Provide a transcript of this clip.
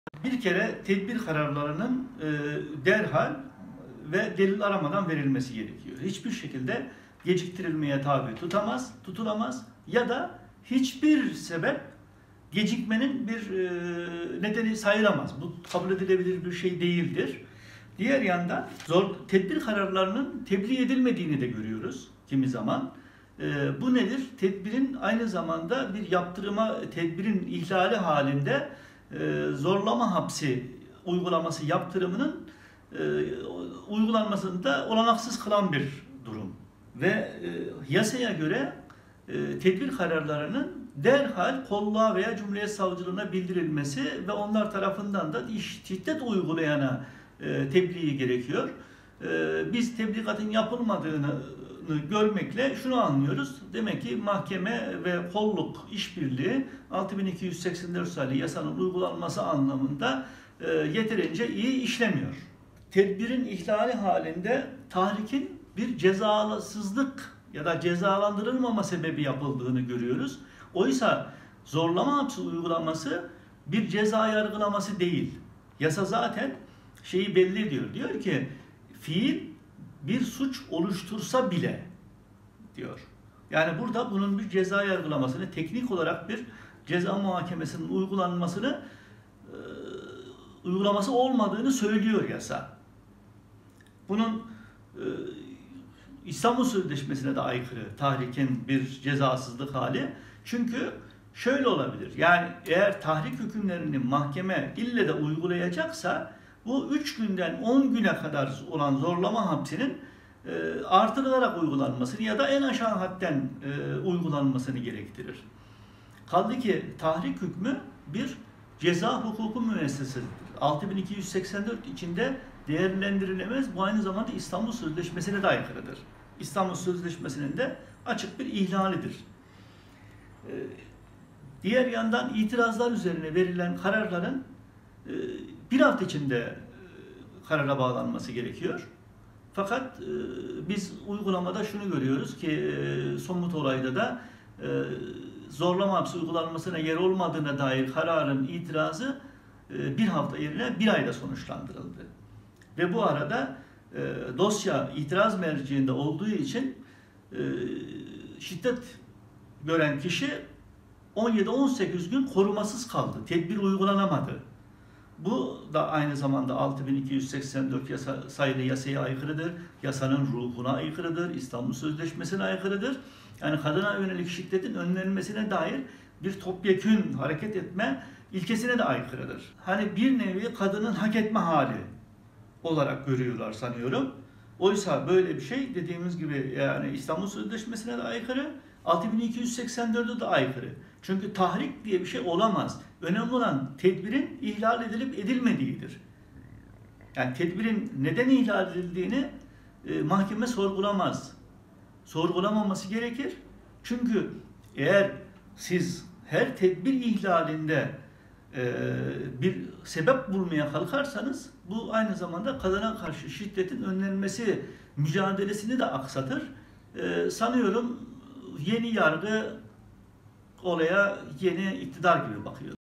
Bir kere tedbir kararlarının derhal ve delil aramadan verilmesi gerekiyor. Hiçbir şekilde geciktirilmeye tabi tutulamaz ya da hiçbir sebep gecikmenin bir nedeni sayılamaz. Bu kabul edilebilir bir şey değildir. Diğer yandan tedbir kararlarının tebliğ edilmediğini de görüyoruz kimi zaman. Bu nedir? Tedbirin aynı zamanda bir tedbirin ihlali halinde zorlama hapsi uygulaması yaptırımının uygulanmasını da olanaksız kılan bir durum. Ve yasaya göre tedbir kararlarının derhal kolluğa veya Cumhuriyet Savcılığına bildirilmesi ve onlar tarafından da şiddet uygulayana tebliği gerekiyor. Biz tebligatın yapılmadığını görmekle şunu anlıyoruz. Demek ki mahkeme ve kolluk işbirliği 6284 sayılı yasanın uygulanması anlamında yeterince iyi işlemiyor. Tedbirin ihlali halinde tahrikin bir cezasızlık ya da cezalandırılmama sebebi yapıldığını görüyoruz. Oysa zorlama hapsi uygulaması bir ceza yargılaması değil. Yasa zaten şeyi belli ediyor. Diyor ki fiil bir suç oluştursa bile diyor. Yani burada bunun bir ceza yargılamasını, teknik olarak bir ceza muhakemesinin uygulaması olmadığını söylüyor yasa. Bunun İstanbul Sözleşmesi'ne de aykırı tahrikin bir cezasızlık hali. Çünkü şöyle olabilir. Yani eğer tahrik hükümlerini mahkeme ille de uygulayacaksa bu 3 günden 10 güne kadar olan zorlama hapsinin artırılarak uygulanmasını ya da en aşağı hadden uygulanmasını gerektirir. Kaldı ki tahrik hükmü bir ceza hukuku müessesesidir. 6284 içinde değerlendirilemez. Bu aynı zamanda İstanbul Sözleşmesi'ne de aykırıdır. İstanbul Sözleşmesi'nin de açık bir ihlalidir. Diğer yandan itirazlar üzerine verilen kararların bir hafta içinde karara bağlanması gerekiyor. Fakat biz uygulamada şunu görüyoruz ki somut olayda da zorlama hapsi uygulanmasına yer olmadığına dair kararın itirazı bir hafta yerine bir ayda sonuçlandırıldı. Ve bu arada dosya itiraz merciinde olduğu için şiddet gören kişi 17-18 gün korumasız kaldı. Tedbir uygulanamadı. Bu da aynı zamanda 6284 sayılı yasaya aykırıdır. Yasanın ruhuna aykırıdır. İstanbul Sözleşmesi'ne aykırıdır. Yani kadına yönelik şiddetin önlenmesine dair bir topyekün hareket etme ilkesine de aykırıdır. Hani bir nevi kadının hak etme hali olarak görüyorlar sanıyorum. Oysa böyle bir şey dediğimiz gibi yani İstanbul Sözleşmesi'ne de aykırı, 6284'e de aykırı. Çünkü tahrik diye bir şey olamaz. Önemli olan tedbirin ihlal edilip edilmediğidir. Yani tedbirin neden ihlal edildiğini mahkeme sorgulamaz. Sorgulamaması gerekir. Çünkü eğer siz her tedbir ihlalinde bir sebep bulmaya kalkarsanız bu aynı zamanda kadına karşı şiddetin önlenmesi mücadelesini de aksatır. Sanıyorum yeni yargı olaya yeni iktidar gibi bakıyor.